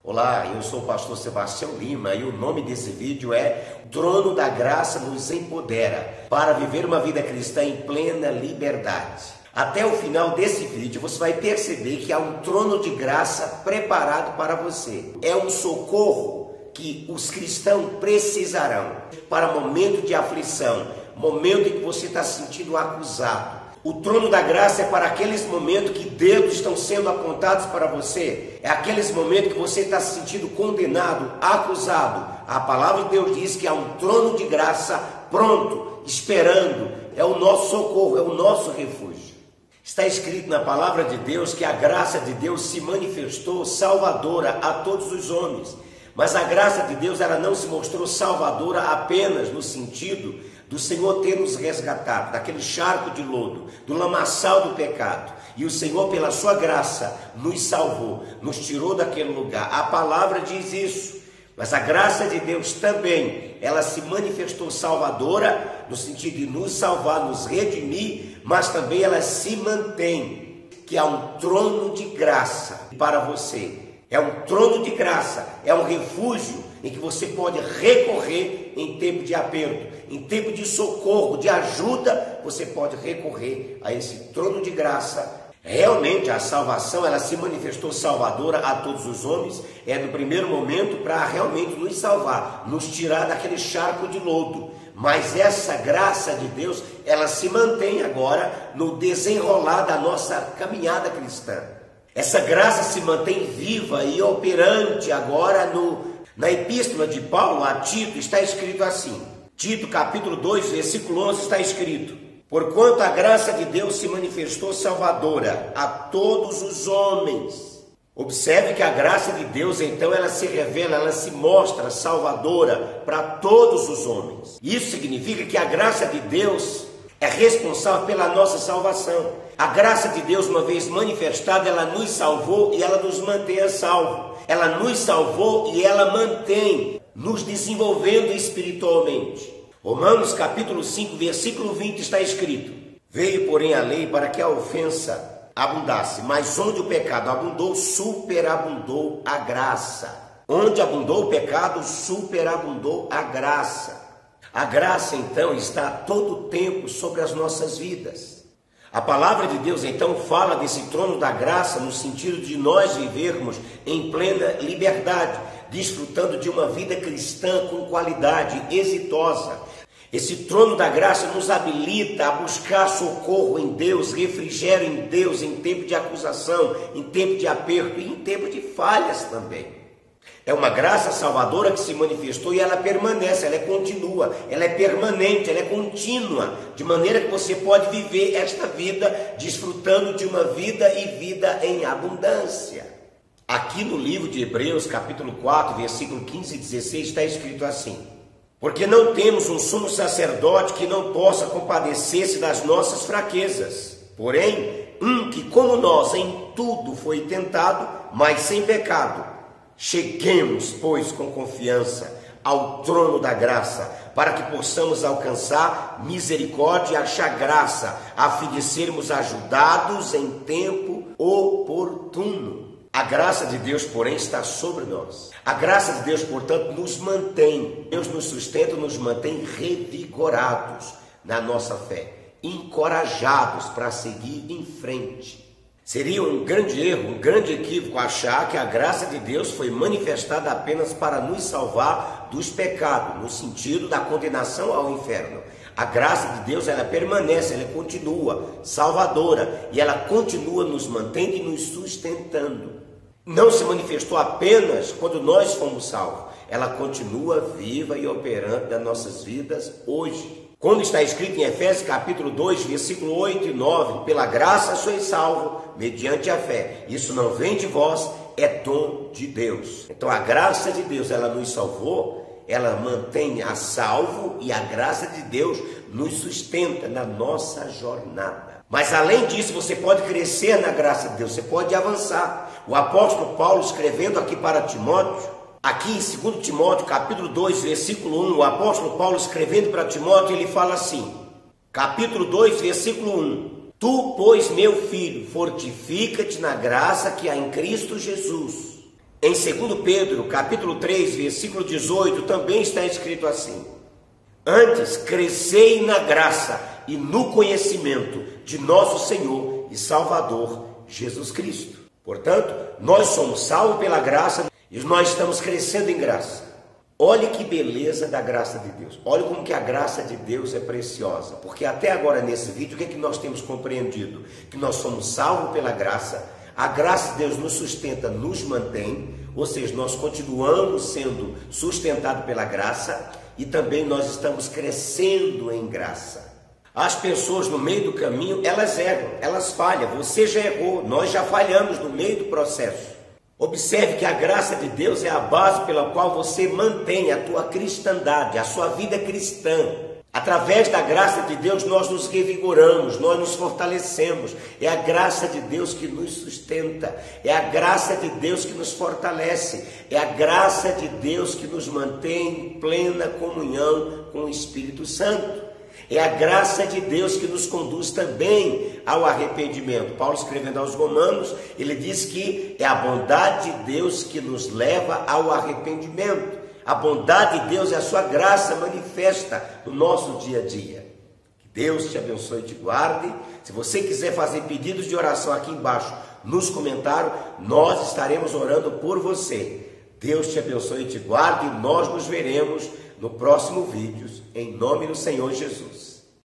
Olá, eu sou o pastor Sebastião Lima e o nome desse vídeo é Trono da Graça nos empodera para viver uma vida cristã em plena liberdade. Até o final desse vídeo você vai perceber que há um trono de graça preparado para você. É um socorro que os cristãos precisarão para momento de aflição, momento em que você está se sentindo acusado. O trono da graça é para aqueles momentos que dedos estão sendo apontados para você. É aqueles momentos que você está se sentindo condenado, acusado. A palavra de Deus diz que há um trono de graça pronto, esperando. É o nosso socorro, é o nosso refúgio. Está escrito na palavra de Deus que a graça de Deus se manifestou salvadora a todos os homens. Mas a graça de Deus ela não se mostrou salvadora apenas no sentido do Senhor ter nos resgatado daquele charco de lodo, do lamaçal do pecado. E o Senhor, pela sua graça, nos salvou, nos tirou daquele lugar. A palavra diz isso. Mas a graça de Deus também, ela se manifestou salvadora, no sentido de nos salvar, nos redimir, mas também ela se mantém, que há um trono de graça para você. É um trono de graça, é um refúgio em que você pode recorrer em tempo de aperto, em tempo de socorro, de ajuda, você pode recorrer a esse trono de graça. Realmente a salvação, ela se manifestou salvadora a todos os homens, no primeiro momento para realmente nos salvar, nos tirar daquele charco de lodo. Mas essa graça de Deus, ela se mantém agora no desenrolar da nossa caminhada cristã. Essa graça se mantém viva e operante agora na epístola de Paulo a Tito, está escrito assim. Tito capítulo 2, versículo 11 está escrito: porquanto a graça de Deus se manifestou salvadora a todos os homens. Observe que a graça de Deus então ela se revela, ela se mostra salvadora para todos os homens. Isso significa que a graça de Deus é responsável pela nossa salvação. A graça de Deus, uma vez manifestada, ela nos salvou e ela nos mantém a salvo. Ela nos salvou e ela mantém nos desenvolvendo espiritualmente. Romanos capítulo 5, versículo 20 está escrito: veio, porém, a lei para que a ofensa abundasse, mas onde o pecado abundou, superabundou a graça. Onde abundou o pecado, superabundou a graça. A graça, então, está a todo tempo sobre as nossas vidas. A palavra de Deus, então, fala desse trono da graça no sentido de nós vivermos em plena liberdade, desfrutando de uma vida cristã com qualidade, exitosa. Esse trono da graça nos habilita a buscar socorro em Deus, refrigério em Deus, em tempo de acusação, em tempo de aperto e em tempo de falhas também. É uma graça salvadora que se manifestou e ela permanece, ela é contínua, ela é permanente, ela é contínua, de maneira que você pode viver esta vida desfrutando de uma vida e vida em abundância. Aqui no livro de Hebreus, capítulo 4, versículo 15 e 16, está escrito assim: porque não temos um sumo sacerdote que não possa compadecer-se das nossas fraquezas, porém, que como nós em tudo foi tentado, mas sem pecado. Cheguemos, pois, com confiança ao trono da graça, para que possamos alcançar misericórdia e achar graça, a fim de sermos ajudados em tempo oportuno. A graça de Deus, porém, está sobre nós. A graça de Deus, portanto, nos mantém. Deus nos sustenta, nos mantém revigorados na nossa fé, encorajados para seguir em frente. Seria um grande erro, um grande equívoco achar que a graça de Deus foi manifestada apenas para nos salvar dos pecados, no sentido da condenação ao inferno. A graça de Deus, ela permanece, ela continua salvadora e ela continua nos mantendo e nos sustentando. Não se manifestou apenas quando nós fomos salvos, ela continua viva e operante nas nossas vidas hoje. Quando está escrito em Efésios capítulo 2, versículo 8 e 9, pela graça sois salvos, mediante a fé. Isso não vem de vós, é dom de Deus. Então a graça de Deus, ela nos salvou, ela mantém a salvo e a graça de Deus nos sustenta na nossa jornada. Mas além disso, você pode crescer na graça de Deus, você pode avançar. O apóstolo Paulo, escrevendo aqui para Timóteo, aqui em 2 Timóteo, capítulo 2, versículo 1, o apóstolo Paulo escrevendo para Timóteo, ele fala assim, capítulo 2, versículo 1, tu, pois, meu filho, fortifica-te na graça que há em Cristo Jesus. Em 2 Pedro, capítulo 3, versículo 18, também está escrito assim: antes, crescei na graça e no conhecimento de nosso Senhor e Salvador Jesus Cristo. Portanto, nós somos salvos pela graça e nós estamos crescendo em graça. Olhe que beleza da graça de Deus. Olhe como que a graça de Deus é preciosa. Porque até agora nesse vídeo, o que é que nós temos compreendido? Que nós somos salvos pela graça. A graça de Deus nos sustenta, nos mantém. Ou seja, nós continuamos sendo sustentados pela graça. E também nós estamos crescendo em graça. As pessoas no meio do caminho, elas erram, elas falham. Você já errou, nós já falhamos no meio do processo. Observe que a graça de Deus é a base pela qual você mantém a tua cristandade, a sua vida cristã. Através da graça de Deus nós nos revigoramos, nós nos fortalecemos. É a graça de Deus que nos sustenta, é a graça de Deus que nos fortalece, é a graça de Deus que nos mantém em plena comunhão com o Espírito Santo. É a graça de Deus que nos conduz também ao arrependimento. Paulo, escrevendo aos Romanos, ele diz que é a bondade de Deus que nos leva ao arrependimento. A bondade de Deus é a sua graça manifesta no nosso dia a dia. Que Deus te abençoe e te guarde. Se você quiser fazer pedidos de oração aqui embaixo nos comentários, nós estaremos orando por você. Deus te abençoe e te guarde e nós nos veremos no próximo vídeo, em nome do Senhor Jesus.